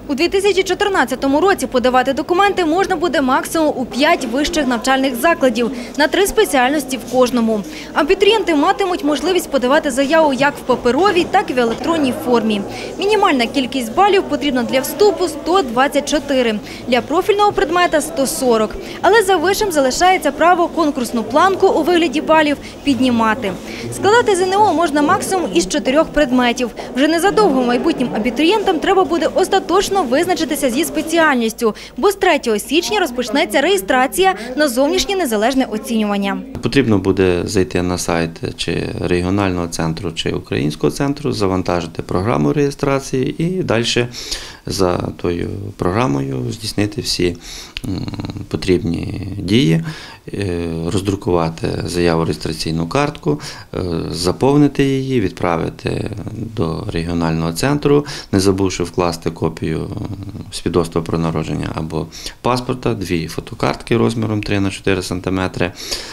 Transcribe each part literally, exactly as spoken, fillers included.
У дві тисячі чотирнадцятому році подавати документи можна буде максимум у п'ять вищих навчальних закладів, на три спеціальності в кожному. Абітурієнти матимуть можливість подавати заяву як в паперовій, так і в електронній формі. Мінімальна кількість балів потрібна для вступу – сто двадцять чотири, для профільного предмета – сто сорок. Але за вишем залишається право конкурсну планку у вигляді балів піднімати. Складати ЗНО можна максимум із чотирьох предметів. Вже незадовго майбутнім абітурієнтам треба буде остаточно визначитися зі спеціальністю, бо з третього січня розпочнеться реєстрація на зовнішнє незалежне оцінювання. Потрібно буде зайти на сайт чи регіонального центру, чи українського центру, завантажити програму реєстрації і далі за тою програмою здійснити всі потрібні дії, роздрукувати заяву реєстраційну картку, заповнити її, відправити до регіонального центру, не забувши вкласти копію свідоцтва про народження або паспорта, дві фотокартки розміром три на чотири сантиметри.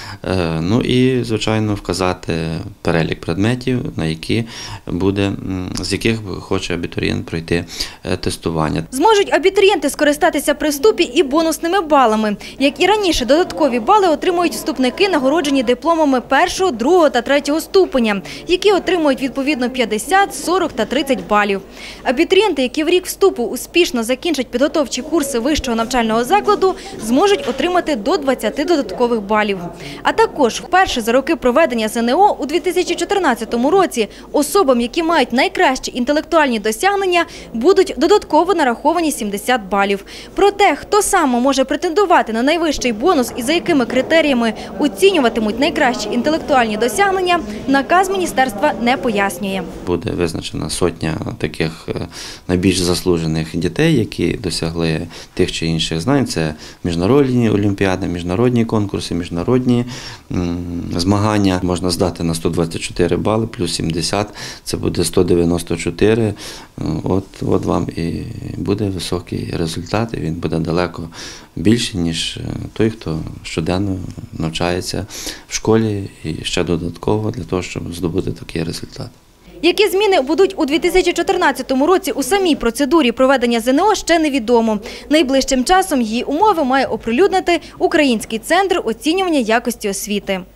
Ну і, звичайно, вказати перелік предметів, на які буде, з яких хоче абітурієнт пройти тестування. Зможуть абітурієнти скористатися при вступі і бонусними балами. Як і раніше, додаткові бали отримують вступники, нагороджені дипломами першого, другого та третього ступеня, які отримують відповідно п'ятдесят, сорок та тридцять балів. Абітурієнти, які в рік вступу успішно закінчать підготовчі курси вищого навчального закладу, зможуть отримати до двадцяти додаткових балів. А також вперше за роки проведення ЗНО у дві тисячі чотирнадцятому році особам, які мають найкращі інтелектуальні досягнення, будуть додатково нараховані сімдесят балів. Про те, хто саме може претендувати на найвищий бонус і за якими критеріями оцінюватимуть найкращі інтелектуальні досягнення, наказ міністерства не пояснює. Буде визначена сотня таких найбільш заслужених дітей, які досягли тих чи інших знань. Це міжнародні олімпіади, міжнародні конкурси, міжнародні змагання. Можна здати на сто двадцять чотири бали, плюс сімдесят, це буде сто дев'яносто чотири. От, от вам і буде високий результат, і він буде далеко більший, ніж той, хто щоденно навчається в школі і ще додатково для того, щоб здобути такий результат. Які зміни будуть у дві тисячі чотирнадцятому році у самій процедурі проведення ЗНО, ще невідомо. Найближчим часом її умови має оприлюднити Український центр оцінювання якості освіти.